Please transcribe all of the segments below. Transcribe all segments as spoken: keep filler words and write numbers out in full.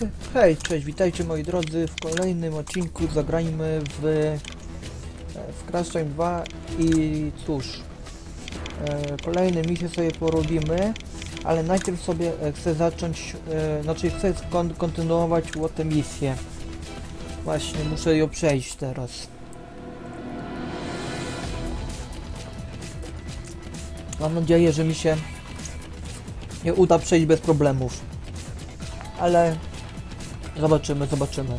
Hej, cześć, witajcie moi drodzy w kolejnym odcinku. Zagrajmy w, w Crash Time dwa i cóż, e, kolejne misje sobie porobimy, ale najpierw sobie chcę zacząć, e, znaczy chcę kon kontynuować tę misję. Właśnie, muszę ją przejść teraz. Mam nadzieję, że mi się nie uda przejść bez problemów. Ale zobaczymy, zobaczymy.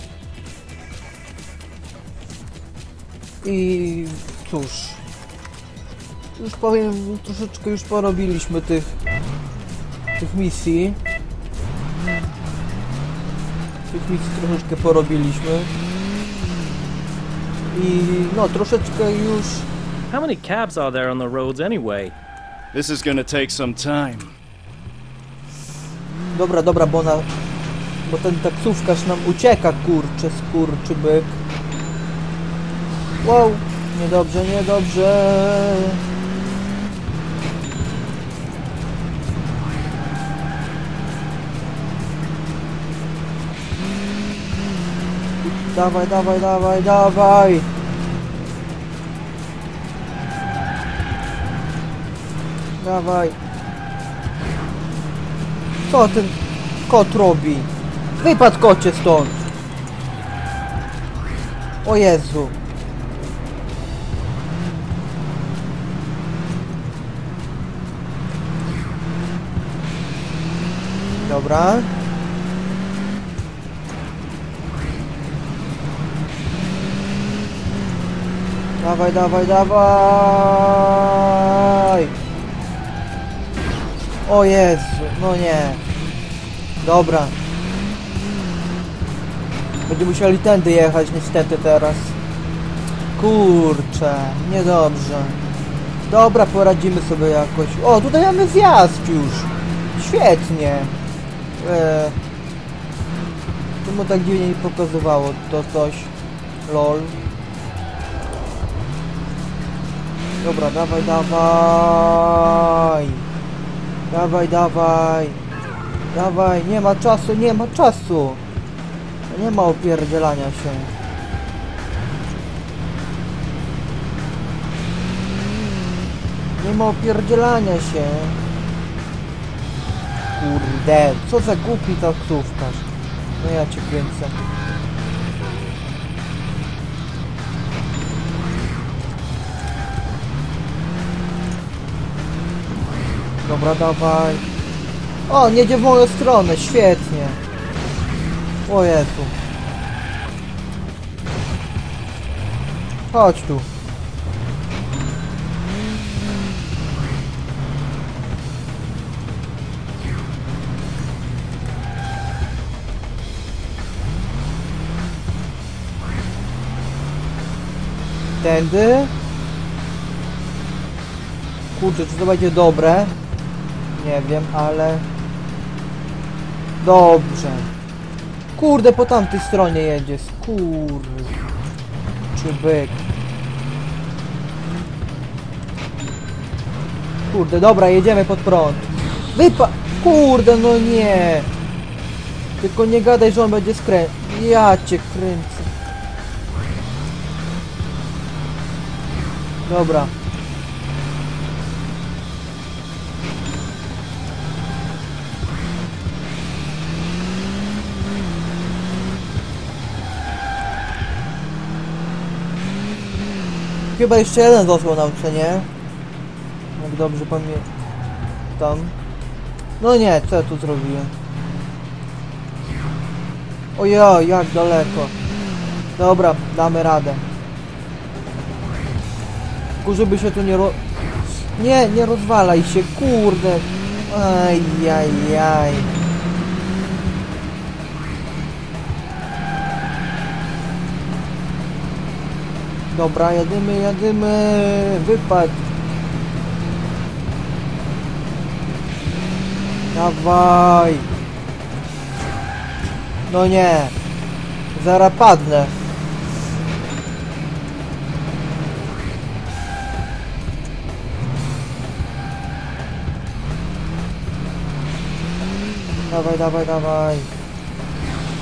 I cóż, już powiem, troszeczkę już porobiliśmy tych tych misji. Tych misji troszeczkę porobiliśmy. I no, troszeczkę już... How many cabs are there on the roads anyway? This is gonna take some time. Dobra, dobra, bo ona... Bo ten taksówkarz nam ucieka, kurczę, skurczybyk. Wow, niedobrze, niedobrze. Dawaj, dawaj, dawaj, dawaj. Dawaj. Co ten kot robi? Wypadł kocie stąd! O Jezu! Dobra. Dawaj, dawaj, dawaj! O Jezu, no nie. Dobra. Będziemy musieli tędy jechać niestety teraz. Kurczę, niedobrze. Dobra, poradzimy sobie jakoś. O, tutaj mamy zjazd już. Świetnie. Eee, czemu tak dziwnie mi pokazywało to coś? Lol. Dobra, dawaj, dawaj. Dawaj, dawaj. Dawaj, nie ma czasu, nie ma czasu. Nie ma opierdzielania się. Nie ma opierdzielania się. Kurde, co za głupi taksówkarz. No ja cię kręcę. Dobra, dawaj. O, nie jedzie w moją stronę, świetnie. O Jezu. Chodź tu. Tędy. Kurczę, czy to będzie dobre? Nie wiem, ale... Dobrze. Kurde, po tamtej stronie jedzie, skur... Czy byk. Kurde, dobra, jedziemy pod prąd. Wypa... Kurde, no nie. Tylko nie gadaj, że on będzie skrę... Ja cię kręcę. Dobra. Chyba jeszcze jeden został na uczenie. Jak dobrze pamiętam. No nie, co ja tu zrobiłem? Ojoj, jak daleko. Dobra, damy radę. Tylko żeby się tu nie ro... Nie, nie rozwalaj się, kurde. Ajajaj. Dobra, jadymy, jadymy. Wypadł. Dawaj. No nie. Zaraz padnę. Dawaj, dawaj, dawaj.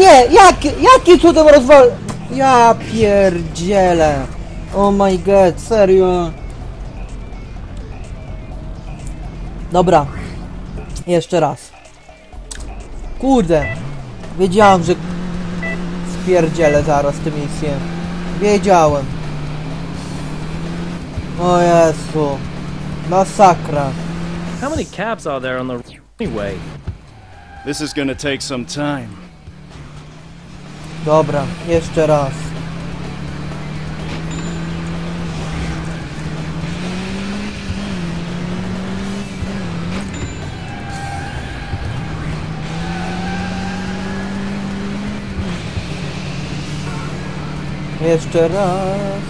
nie! Jaki, jaki cudem rozwal... Ja pierdzielę. Oh my god, serio. Dobra. Jeszcze raz. Kurde. Wiedziałem, że spierdzielę zaraz tę misję. Wiedziałem. O Jezu. Masakra. How many cabs are there on the road anyway? This is gonna take some time. Dobra, jeszcze raz. Jeszcze raz.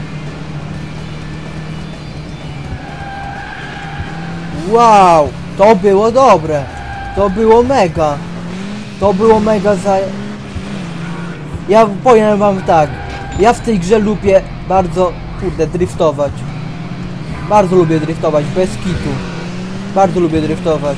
Wow, to było dobre. To było mega. To było mega za... Ja powiem wam tak. Ja w tej grze lubię bardzo, kurde, driftować. Bardzo lubię driftować, bez kitu. Bardzo lubię driftować.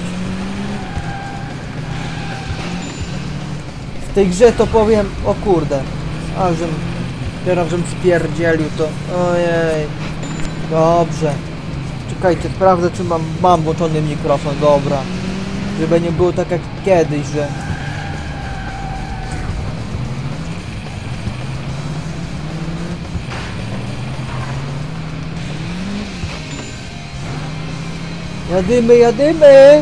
W tej grze to powiem, o kurde. A żem, teraz żem spierdzielił to. Ojej. Dobrze. Czekajcie, sprawdzę czy mam, mam włączony mikrofon, dobra. Żeby nie było tak jak kiedyś, że... Jadymy, jadymy!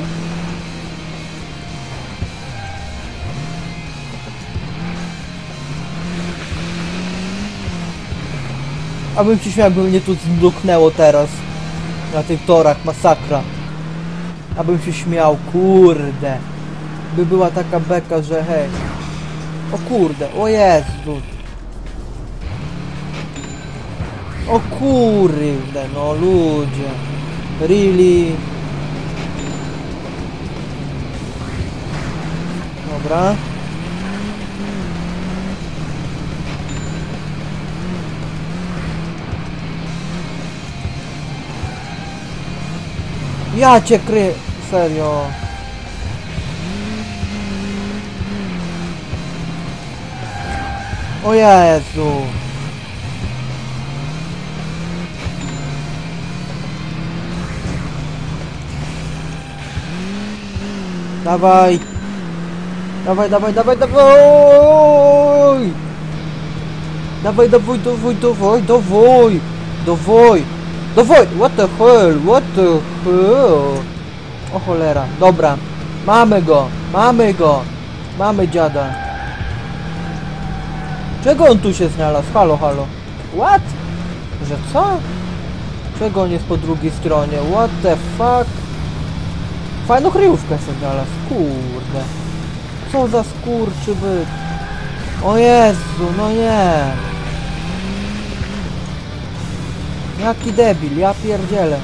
Abym się śmiał, jakby mnie tu zduknęło teraz. Na tych torach, masakra. Abym się śmiał, kurde. By była taka beka, że hej. O kurde, o Jezu. O kurde, no ludzie. Really? Dobra. Ja cię kry... Serio. O Jezu. Dawaj. Dawaj, dawaj, dawaj, dawaj. Dawaj, dawaj, dawaj, dawaj, dawaj. Dawaj. Dawaj. What the hell? What the hell? O cholera. Dobra. Mamy go. Mamy go. Mamy dziada. Czego on tu się znalazł? Halo, halo. What? Że co? Czego on jest po drugiej stronie? What the fuck? Fajną kryjówkę sobie znalazł. Kurde. Co za skurczybyk. O Jezu, no nie. Jaki debil, ja pierdzielę.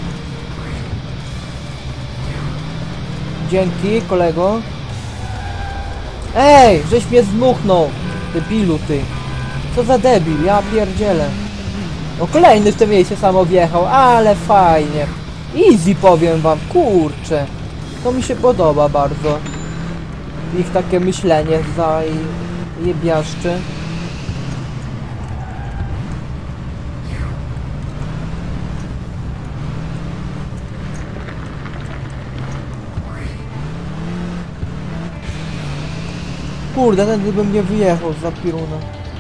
Dzięki, kolego. Ej, żeś mnie zdmuchnął. Debilu ty. Co za debil, ja pierdzielę. No kolejny w tym miejscu samo wjechał, ale fajnie. Easy powiem wam, kurczę. To mi się podoba bardzo. Ich takie myślenie za jebiaszczy. Kurde, tędy bym nie wyjechał za piruna.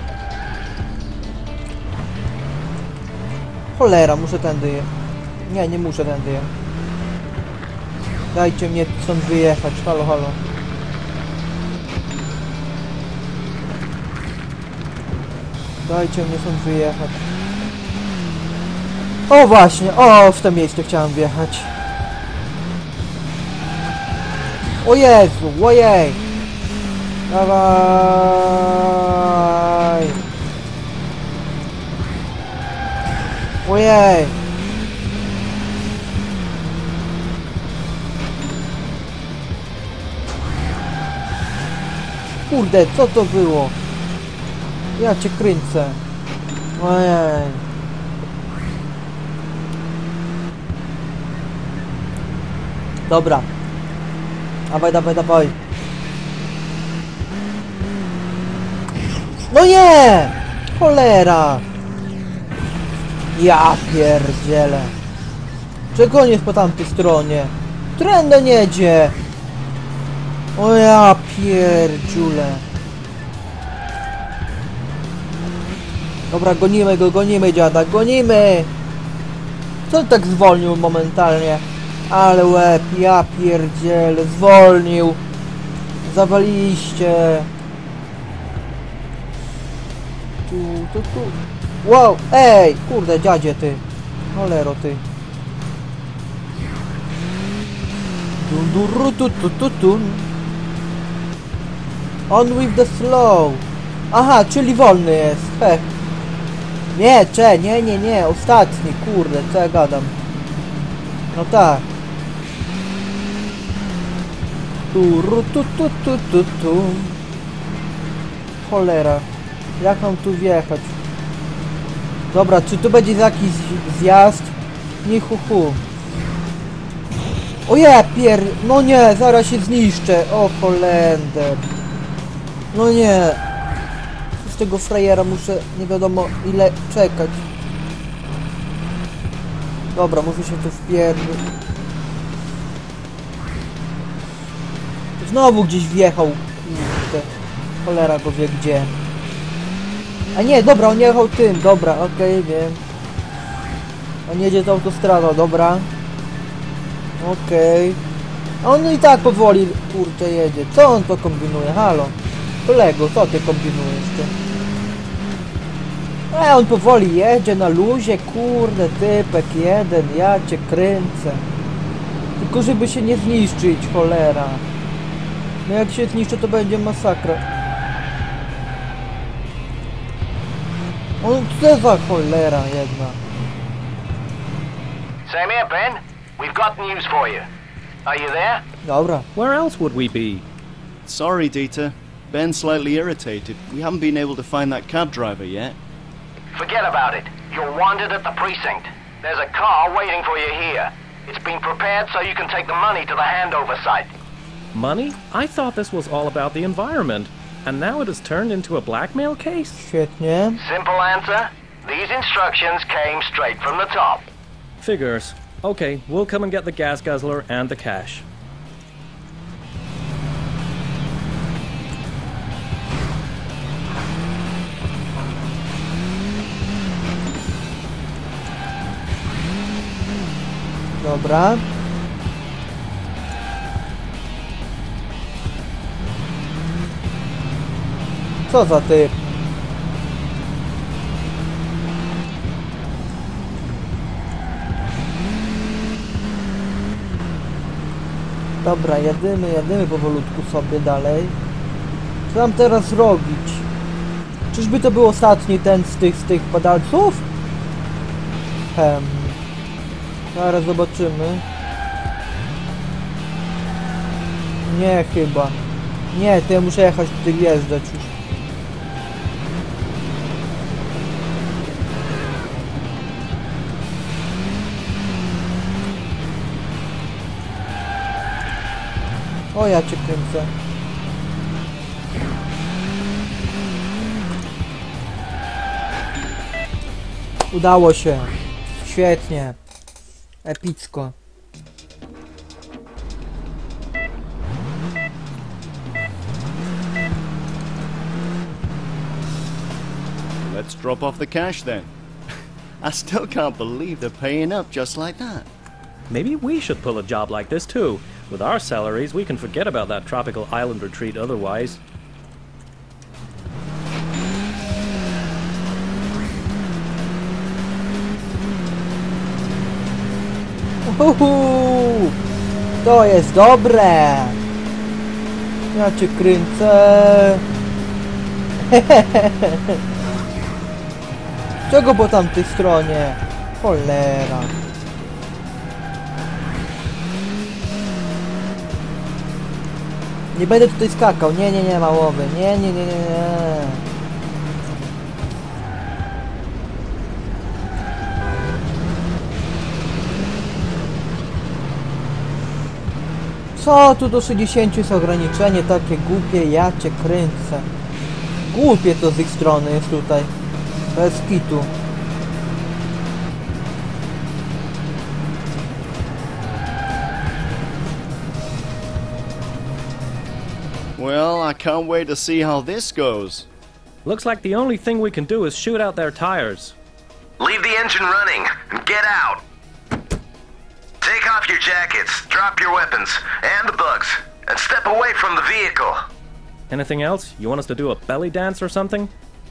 Cholera, muszę tędy jechać. Nie, nie muszę tędy jechać. Dajcie mnie stąd wyjechać, halo, halo. Dajcie mnie stąd wyjechać. O właśnie, o w to miejsce chciałem wjechać. O Jezu, ojej. Dawaj. Ojej. Kurde, co to było? Ja cię kręcę. Ojej. Dobra. Dawaj, dawaj, dawaj. No nie! Cholera! Ja pierdzielę. Czego nie jest po tamtej stronie? Trendę nie jedzie! O ja pierdziule. Dobra, gonimy go, gonimy dziada, gonimy! Co on tak zwolnił momentalnie? Ale łeb, ja pierdzielę, zwolnił! Zawaliście! Tu, tu, tu. Wow, ej! Kurde, dziadzie ty! Cholero ty! Dun, dun, tu, tu, tu, tu. On with the slow! Aha, czyli wolny jest, heh! Nie, cze, nie, nie, nie, ostatni, kurde, co ja gadam? No tak. Tu, ru, tu, tu, tu, tu, tu. Cholera. Jak mam tu wjechać? Dobra, czy tu będzie jakiś zjazd? Nie hu hu. O ja pier... No nie, zaraz się zniszczę. O Holender. No nie. Z tego frajera muszę nie wiadomo ile czekać. Dobra, muszę się tu wpierdolić. Znowu gdzieś wjechał. Kurde. Cholera go wie gdzie. A nie, dobra, on jechał tym. Dobra, okej, okay, wiem. On jedzie tą autostradą, dobra. Okej. Okay. On i tak powoli, kurczę, jedzie. Co on to kombinuje? Halo. Kolego, co ty kombinujesz ty? A on powoli jedzie na luzie, kurde, typek jeden, ja cię kręcę. Tylko żeby się nie zniszczyć, cholera. No jak się zniszczy, to będzie masakra. On co za cholera jedna. Same here, Ben. We've got news for you. Are you there? Dobra. Where else would we be? Sorry, Dieter. Ben's slightly irritated. We haven't been able to find that cab driver yet. Forget about it. You're wanted at the precinct. There's a car waiting for you here. It's been prepared so you can take the money to the handover site. Money? I thought this was all about the environment. And now it has turned into a blackmail case? Świetnie. Simple answer. These instructions came straight from the top. Figures. Okay, we'll come and get the gas guzzler and the cash. Dobra. Co za typ? Dobra, jedymy, jedymy powolutku sobie dalej. Co mam teraz robić? Czyżby to był ostatni ten z tych, z tych padalców? Hem. Zaraz zobaczymy. Nie, chyba. Nie, to ja muszę jechać tutaj wjeżdżać już. O, ja cię kręcę. Udało się. Świetnie. Epicko. Let's drop off the cash then. I still can't believe they're paying up just like that. Maybe we should pull a job like this too. With our salaries, we can forget about that tropical island retreat otherwise. Uhu, to jest dobre. Ja cię kręcę. Czego po tamtej stronie? Cholera. Nie będę tutaj skakał. Nie, nie, nie, małowy. Nie, nie, nie, nie, nie. Co tu do sześćdziesięciu jest ograniczenie takie głupie, ja cię kręcę. Głupie to z ich strony jest tutaj. Bez kitu. Well, I can't wait to see how this goes. Looks like the only thing we can do is shoot out their tires. Leave the engine running and get out. Take off your jackets, drop your weapons, and the bugs, and step away from the vehicle. Anything else? You want us to do a belly dance or something?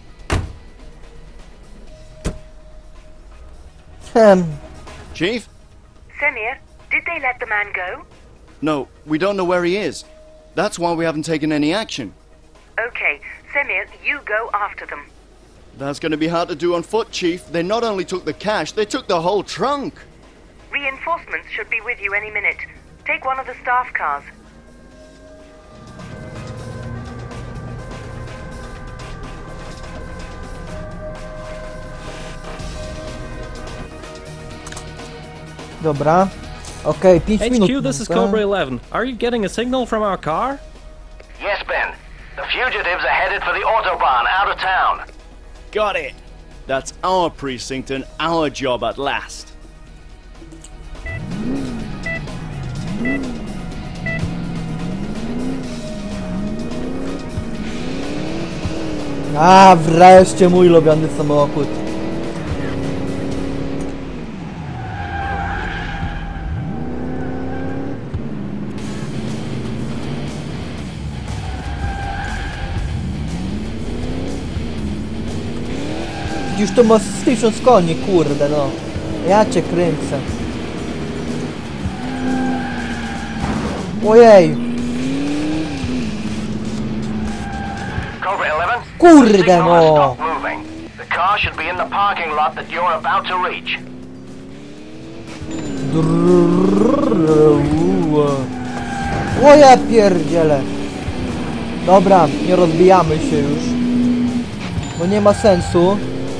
Hmm. Chief? Semir, did they let the man go? No, we don't know where he is. That's why we haven't taken any action. Okay, Semir, you go after them. That's going to be hard to do on foot, Chief. They not only took the cash, they took the whole trunk. Reinforcements should be with you any minute. Take one of the staff cars. Dobra. Okej, pięć minut. H Q, this is dobra. Cobra eleven. Are you getting a signal from our car? Yes, Ben. The fugitives are headed for the Autobahn out of town. Got it. That's our precinct and our job at last. A, wreszcie mój ulubiony samochód. Już to ma z tysiąc koni, kurde no. Ja cię kręcę. Ojej. Cobra eleven? Kurde, the signal has no. stopped moving. The car should be in the parking lot that you're about to reach. O ja pierdzielę. Dobra, nie rozbijamy się już. Bo nie ma sensu.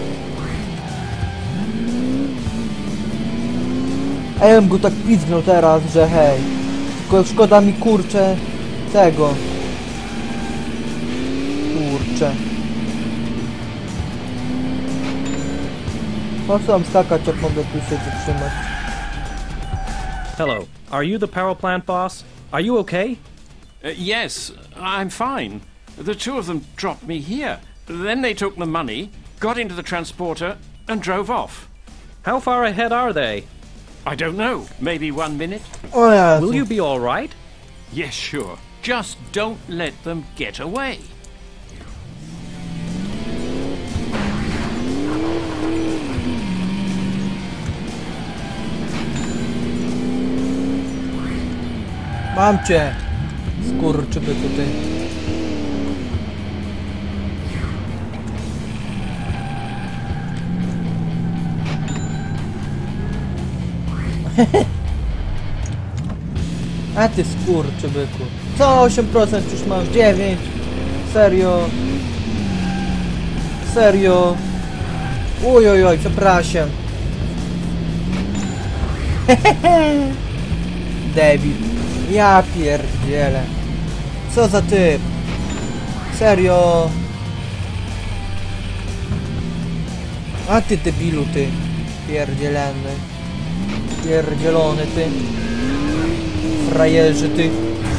A ja bym go tak pizgnął teraz, że hej. Tylko szkoda mi kurczę tego. Kurczę. Po co mam skakać, jak mogę tu się zatrzymać? Hello. Are you the power plant boss? Are you okay? Uh, yes, I'm fine. The two of them dropped me here. Then they took the money, got into the transporter, and drove off. How far ahead are they? I don't know. Maybe one minute? O Jezu. Will you be all right? Yes, sure. Just don't let them get away. Mam cię! Skurczybyku ty. A ty skurczybyku. Co osiem procent już masz? dziewięć? Serio? Serio? Uj, oj, oj, przepraszam. Debil. Ja pierdzielę. Co za typ? Serio? A ty debilu ty. Pierdzielony. Pierdzielony ty. Frajerzy ty.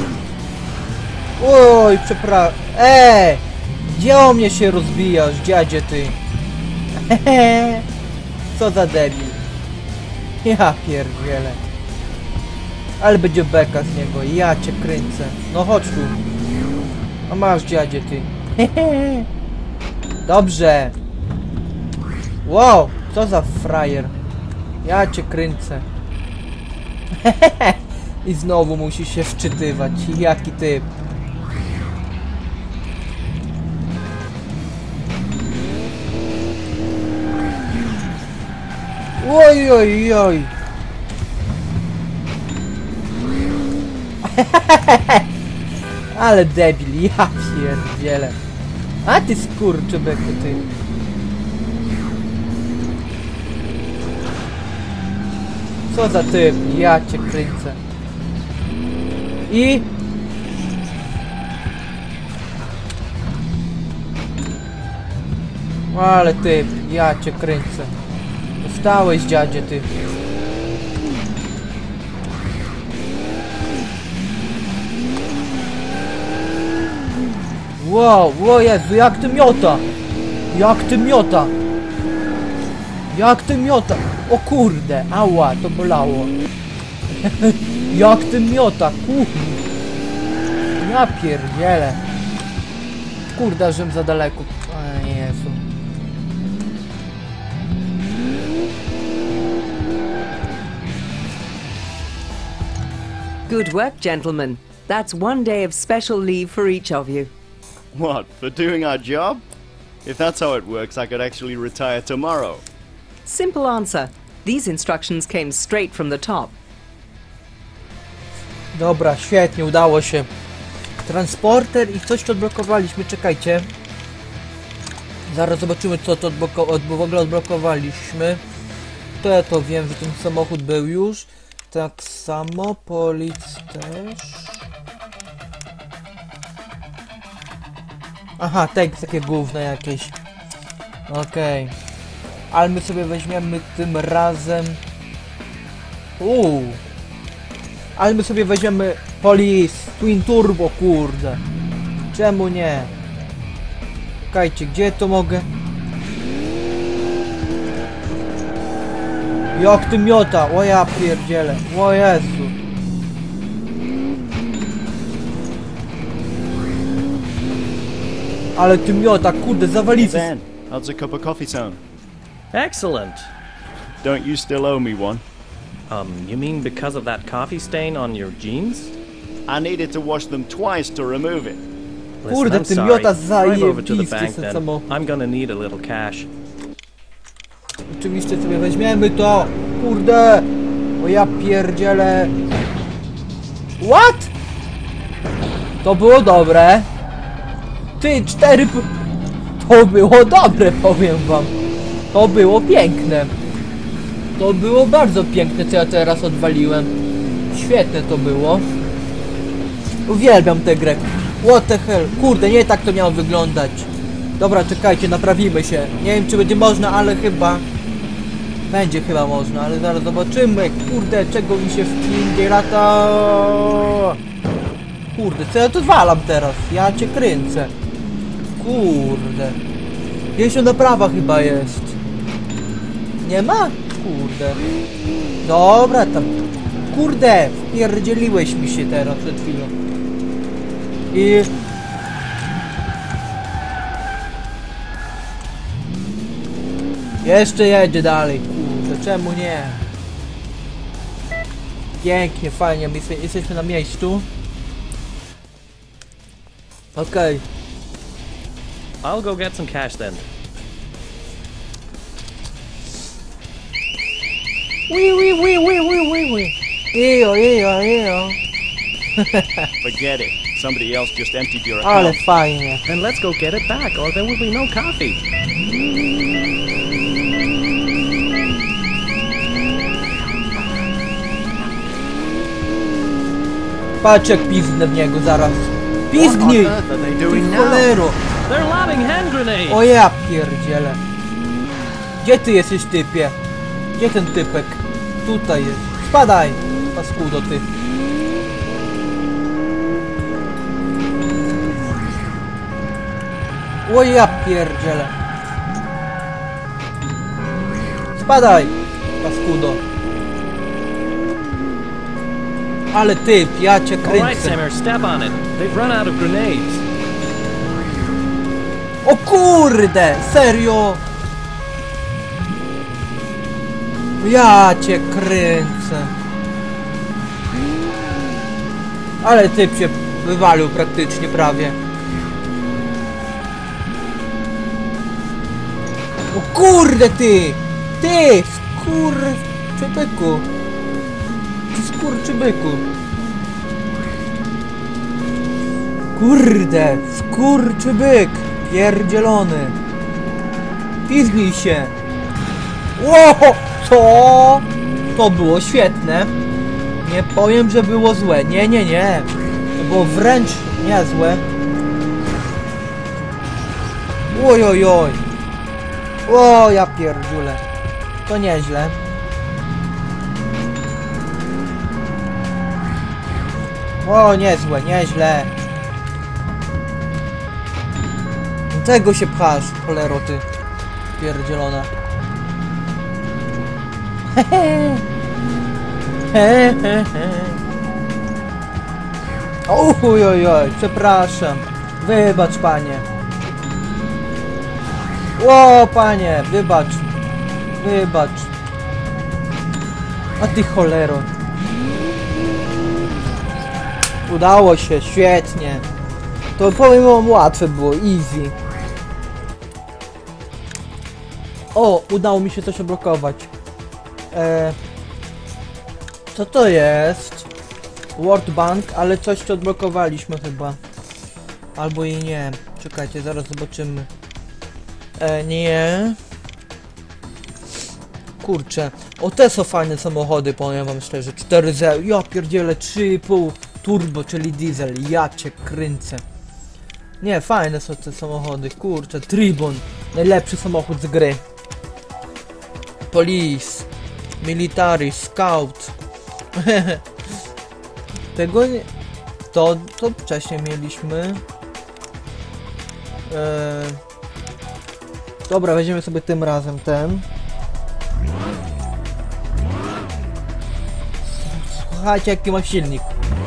Oj, przepraszam. Eee! Gdzie o mnie się rozbijasz, dziadzie ty? Co za debil. Ja pierdzielę. Ale będzie beka z niego, ja cię kręcę. No chodź tu. A masz, dziadzie ty. Dobrze. Wow, co za frajer. Ja cię kręcę. I znowu musi się wczytywać. Jaki typ. Oj, oj, oj. Ale debil, ja pierdzielę. A ty skurczybyku ty. Co za typ, ja cię kręcę. I... Ale ty, ja cię kręcę. Dostałeś, dziadzie, ty. Wow, o Jezu, jak ty miota! Jak ty miota! Jak ty miota! O kurde, ała, to bolało. Jak ty miota, kurde. Ja pierdzielę. Kurde, żem za daleko. A Jezu. Good work, gentlemen. That's one day of special leave for each of you. What, for doing our job? If that's how it works, I could actually retire tomorrow. Simple answer. These instructions came straight from the top. Dobra, świetnie, udało się. Transporter i coś tu odblokowaliśmy, czekajcie. Zaraz zobaczymy, co to odbloko od w ogóle odblokowaliśmy. To ja to wiem, że ten samochód był już. Tak samo, polic też. Aha, tak, takie gówno jakieś. Okej. Okay. Ale my sobie weźmiemy tym razem... Uuu. Ale my sobie weźmiemy Police Twin Turbo, kurde. Czemu nie? Czekajcie, gdzie to mogę? Jak ty miota? O ja pierdzielę. O Jezu. Ale ty miota, kurde, zawalicy. Ben, how's a cup of coffee sound? Excellent. Don't you still owe me one? Um, you mean because of that coffee stain on your jeans? I needed to wash them twice to remove it. Listen, Kurde, I'm ty sorry. miota Drive over to the zajebisty bank ten then. samochód. I'm gonna need a little cash. Oczywiście sobie weźmiemy to. Kurde. O ja pierdzielę. What? To było dobre. Ty, cztery... p- To było dobre, powiem wam. To było piękne. To było bardzo piękne, co ja teraz odwaliłem. Świetne to było. Uwielbiam tę grę. What the hell? Kurde, nie tak to miało wyglądać. Dobra, czekajcie, naprawimy się. Nie wiem, czy będzie można, ale chyba... Będzie chyba można, ale zaraz zobaczymy. Kurde, czego mi się w Indie lata... Kurde, co ja tu walam teraz? Ja cię kręcę. Kurde. Jeszcze naprawa chyba jest. Nie ma? Kurde. Dobra, tam. Kurde, wpierdzieliłeś mi się teraz przed chwilą. I... Jeszcze jedzie dalej, kurde, czemu nie? Pięknie, fajnie, my jesteśmy na miejscu. Okej. Okay. I'll go get some cash then. Wee wee wee wee wee wee wee. Ejo, ejo, ejo. Forget it. Somebody else just emptied your Ale account. fajnie. Then let's go get it back, or there will be no coffee. Patrz jak piznę w niego zaraz. Pizgnij! What on earth are they Ty doing now? cholero! They're lobbing hand grenades! O ja pierdzielę. Gdzie ty jesteś, typie? Gdzie ten typek? Tutaj jest. Spadaj! Paskudo ty. O ja pierdzielę. Spadaj! Paskudo. Ale typ, ja cię All right, kręcę. Samir, step on it. They've run out of grenades. O kurde! Serio! Ja cię kręcę. Ale typ się wywalił praktycznie prawie. O kurde ty! Ty! Skurczybyku! Ty skurczybyku! Kurde! Skurczybyk! Pierdzielony! Pizgnij się! Ło! Co? To było świetne. Nie powiem, że było złe. Nie, nie, nie. To było wręcz niezłe. Oj, oj, oj. O, ja pierdziule. To nieźle. O, niezłe, nieźle. Tego się pchasz, cholero ty. Pierdzielona. Hehe. Hehehe. Oj, oj, oj, przepraszam. Wybacz, panie. O, panie, wybacz. Wybacz. A ty cholero. Udało się, świetnie. To powiem wam, łatwe było, easy. O, udało mi się coś odblokować. E, co to jest? World Bank, ale coś tu odblokowaliśmy chyba. Albo i nie. Czekajcie, zaraz zobaczymy. E, nie. Kurczę. O, te są fajne samochody, powiem wam szczerze. cztery zero. Ja pierdzielę, trzy i pół turbo, czyli diesel. Ja cię kręcę. Nie, fajne są te samochody. Kurczę, Tribun. Najlepszy samochód z gry. Police. Military. Scout. Tego nie... To, to wcześniej mieliśmy. Eee... Dobra, weźmiemy sobie tym razem ten. Słuchajcie, jaki ma silnik.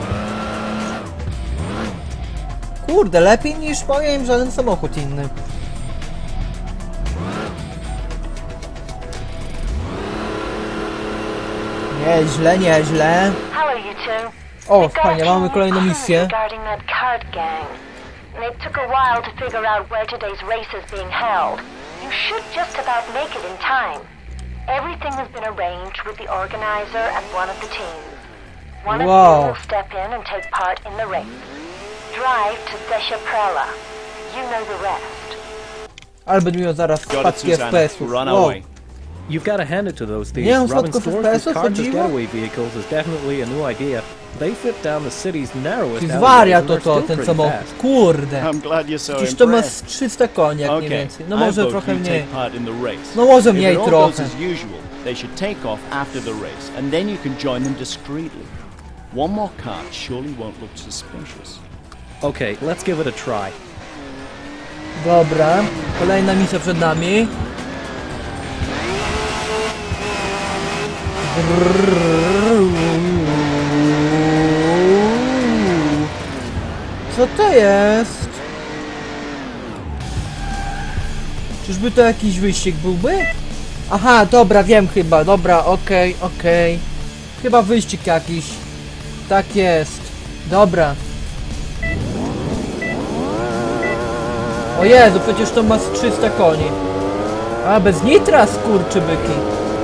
Kurde, lepiej niż powiem żaden samochód inny. Nieźle, nieźle. Hello, you two. O, fajnie, mamy kolejną misję. Regarding that card gang. And it took a while to figure out where today's race is being held. You should just about make it in time. Everything has been arranged with the organizer and one of the teams. One Wow. of you will step in and take part in the race. Drive to Desha Prela. You know the rest. Ale będę miał zaraz Got it, spadki F P Susanna. S-ów. Run Wow. away. You've got to hand it to those thieves. Nie mam Robbing spadków stores F P with S-ów, carts as chodziło? getaway vehicles is definitely a new idea. They fit down the city's narrowest Ty alleyways zwaria and to they're to, still ten pretty samochód. fast. Kurde. I'm glad you're so Przecież to ma impressed. z trzysta koni, jak nie Okay, więcej. No I może vote trochę you mniej. take part in the race. No może If mniej it all trochę. goes as usual, they should take off after the race, and then you can join them discreetly. One more card surely won't look suspicious. Okay, let's give it a try. Dobra, kolejna misja przed nami. Co to jest? Czyżby to jakiś wyścig byłby? Aha, dobra, wiem chyba, dobra, okej, okay, okej. Okay. Chyba wyścig jakiś. Tak jest. Dobra. O Jezu, przecież to ma z trzysta koni. A, bez nitra, skurczybyki.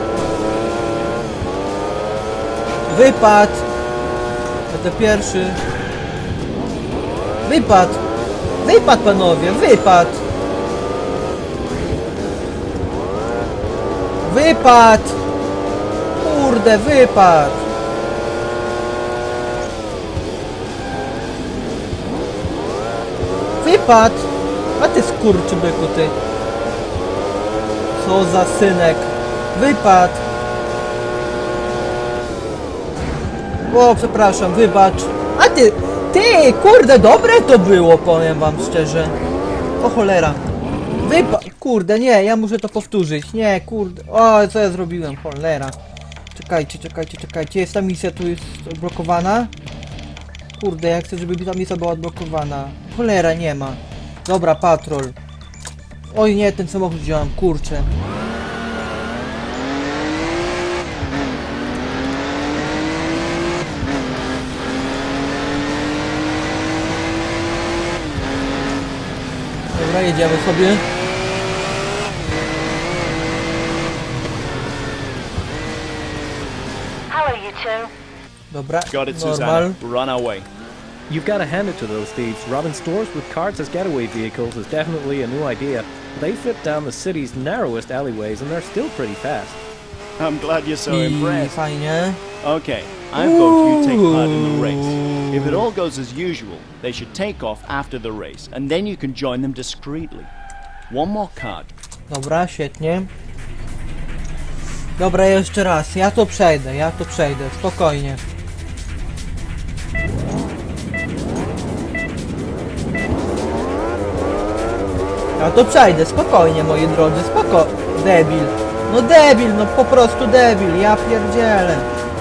Wypad! Będę pierwszy. Wypad! Wypad, panowie, wypad! Wypad! Kurde, wypad! Wypad! A ty skurczybyku, ty. Co za synek. Wypad! O, przepraszam, wybacz. A ty, ty, kurde, dobre to było, powiem wam szczerze. O cholera. Wypad, kurde, nie, ja muszę to powtórzyć. Nie, kurde, o, co ja zrobiłem, cholera. Czekajcie, czekajcie, czekajcie, jest ta misja, tu jest odblokowana. Kurde, ja chcę, żeby ta misja była odblokowana. Cholera, nie ma. Dobra, patrol. Oj nie, ten samochód wziąłem, kurczę. Dobra, jedziemy sobie. Hello, you two. Dobra, Got it, normal. Susanna. Run away. You've got to hand it to those thieves. Robbing stores with carts as getaway vehicles is definitely a new idea. They fit down the city's narrowest alleyways and they're still pretty fast. I'm glad you're so I impressed. fajnie. Okay, I vote you take part in the race. If it all goes as usual, they should take off after the race, and then you can join them discreetly. One more card Dobra, świetnie. Dobra, jeszcze raz. Ja to przejdę, ja to przejdę. Spokojnie. Ja to przejdę, spokojnie, moi drodzy, spoko... Debil. No debil, no po prostu debil, ja pierdzielę.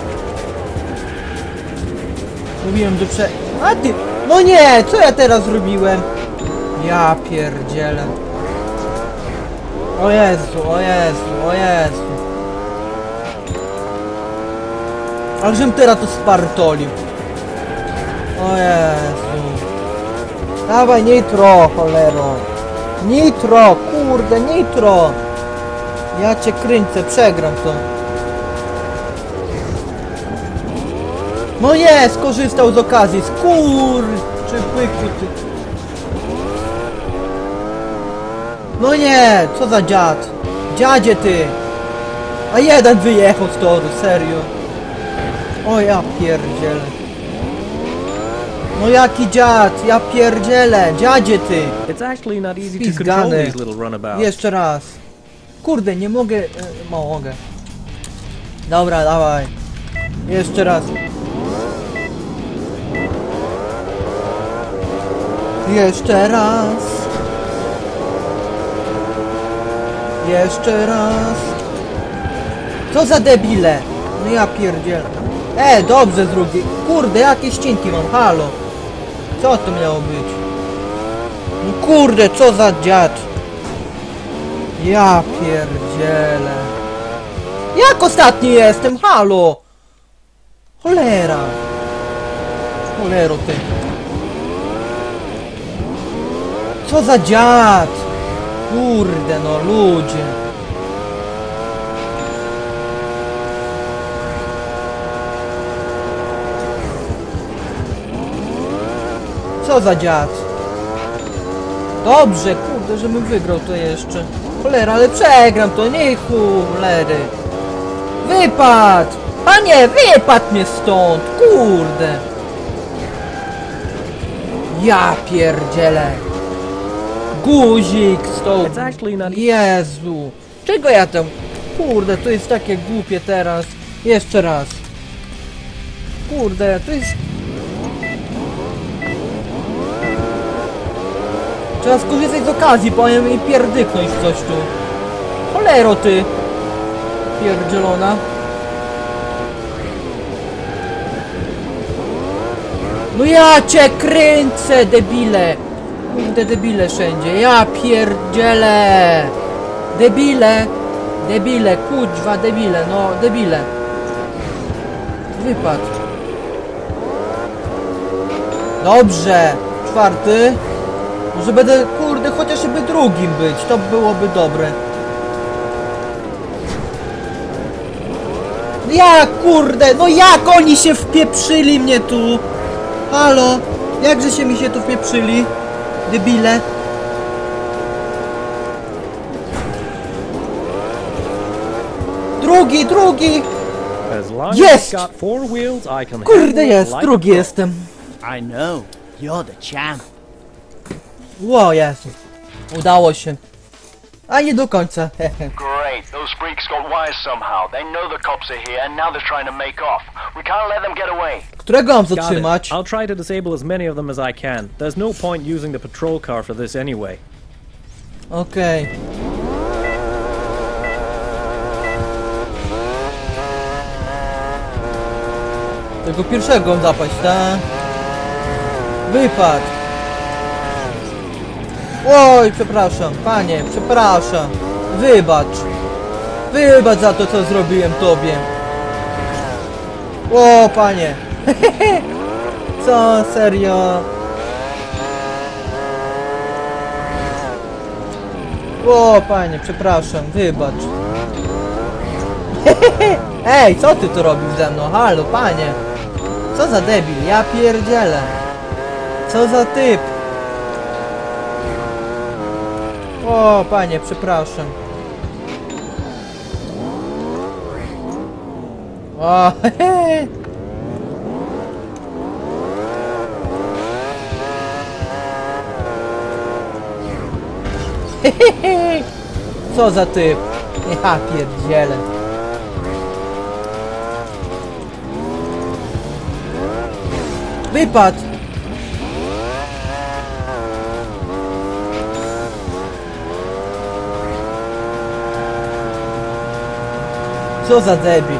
Mówiłem, że prze... A ty... No nie, co ja teraz zrobiłem? Ja pierdzielę. O Jezu, o Jezu, o Jezu. Ale żem teraz to spartolił. O Jezu. Dawaj nitro, cholero. Nitro, kurde, nitro. Ja cię kręcę, przegram to. No nie, skorzystał z okazji. Skur... Czy pyku ty... No nie, co za dziad. Dziadzie ty. A jeden wyjechał z toru, serio. O ja pierdzielę. No jaki dziad, ja pierdzielę, dziadzie ty. It's actually not easy to Pizgany. control these little runabouts. Jeszcze raz. Kurde, nie mogę... E, mogę. Dobra, dawaj. Jeszcze raz. Jeszcze raz. Jeszcze raz. Co za debile. No ja pierdzielę. E, dobrze z drugiej. Kurde, jakie ścinki mam, halo. Co to miało być? No kurde, co za dziad. Ja pierdzielę. Jak ostatni jestem, halo. Cholera. Cholero ty. Co za dziad. Kurde no, ludzie. Co za dziad. Dobrze, kurde, żebym wygrał to jeszcze. Cholera, ale przegram to, nie cholery. Wypad! Panie, wypadł mnie stąd, kurde. Ja pierdzielę. Guzik stąd. It's actually not Jezu. Czego ja tam... Kurde, to jest takie głupie teraz. Jeszcze raz. Kurde, to jest... Trzeba skorzystać z okazji, powiem i pierdyknąć coś tu. Cholero ty. Pierdzielona. No ja cię kręcę, debile. Kurde, debile wszędzie. Ja pierdzielę. Debile. Debile, kuźwa, debile, no debile. Wypad. Dobrze. Czwarty. Może będę, kurde, chociażby drugim być. To byłoby dobre. Jak, kurde, no jak oni się wpieprzyli mnie tu? Halo? Jakże się mi się tu wpieprzyli? Debile. Drugi, drugi! As long as Jest! it's got four wheels, I can Kurde handle it jest, like drugi a pro. jestem. I know. You're the champ. Ło, Jezu. Udało się. A nie do końca. Great. Those freaks got wires somehow. They know the cops are here, and now they're trying to make off. We can't let them get away. Którego mam Got it. zatrzymać? I'll try to disable as many of them as I can. There's no point using the patrol car for this anyway. Okej. Tego pierwszego zapaść, tak? Wypad. Oj, przepraszam, panie, przepraszam. Wybacz. Wybacz za to, co zrobiłem tobie. O, panie. Co, serio? O, panie, przepraszam, wybacz. Ej, co ty tu robisz ze mną? Halo, panie. Co za debil, ja pierdzielę. Co za typ. O, panie, przepraszam. O, hehe. Hehehe. Co za typ? Ja pierdzielę. Wypadł! Co za debil.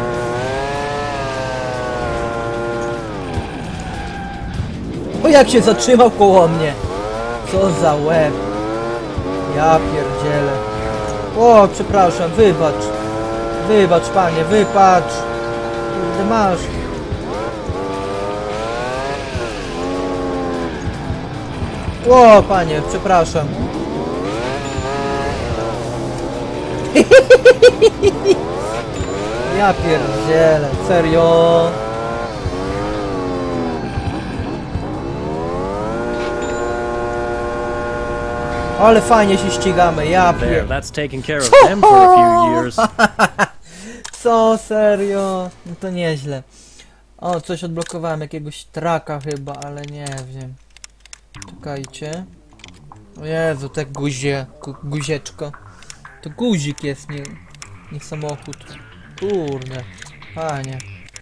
O, jak się zatrzymał koło mnie. Co za łeb. Ja pierdzielę. O, przepraszam, wybacz. Wybacz, panie, wybacz. Kurde, masz. O, panie, przepraszam. Ja pierdzielę, serio. Ale fajnie się ścigamy, ja There, pier... that's taken care of them for a few years. Co, serio? No to nieźle. O, coś odblokowałem, jakiegoś traka chyba, ale nie wiem. Czekajcie. O Jezu, te guzie, gu, guzieczko. To guzik jest, nie, nie samochód. Kurde, fajnie.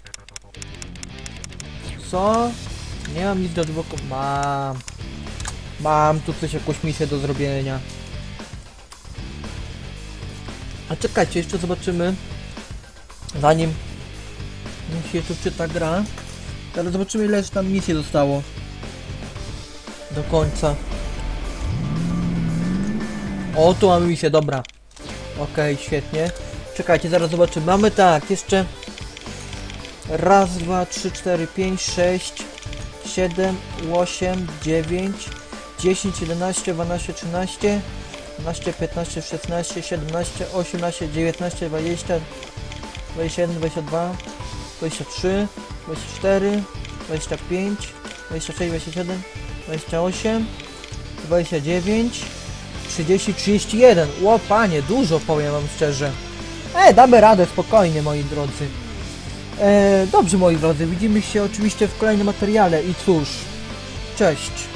Co? Nie mam nic do odblokowania. Mam. Mam tu coś, jakąś misję do zrobienia. A czekajcie, jeszcze zobaczymy. Zanim mi się tu czyta gra. Teraz zobaczymy, ile tam misji zostało. Do końca. O, tu mamy misję, dobra. Okej, okay, świetnie. Czekajcie, zaraz zobaczymy. Mamy tak, jeszcze raz, dwa, trzy, cztery, pięć, sześć, siedem, osiem, dziewięć, dziesięć, jedenaście, dwanaście, trzynaście, dwanaście, piętnaście, szesnaście, siedemnaście, osiemnaście, dziewiętnaście, dwadzieścia, dwadzieścia jeden, dwadzieścia dwa, dwadzieścia trzy, dwadzieścia cztery, dwadzieścia pięć, dwadzieścia sześć, dwadzieścia siedem, dwadzieścia osiem, dwadzieścia dziewięć, trzydzieści, trzydzieści jeden. Ło, panie, dużo, powiem wam szczerze. E, damy radę, spokojnie, moi drodzy. E, dobrze, moi drodzy, widzimy się oczywiście w kolejnym materiale i cóż, cześć.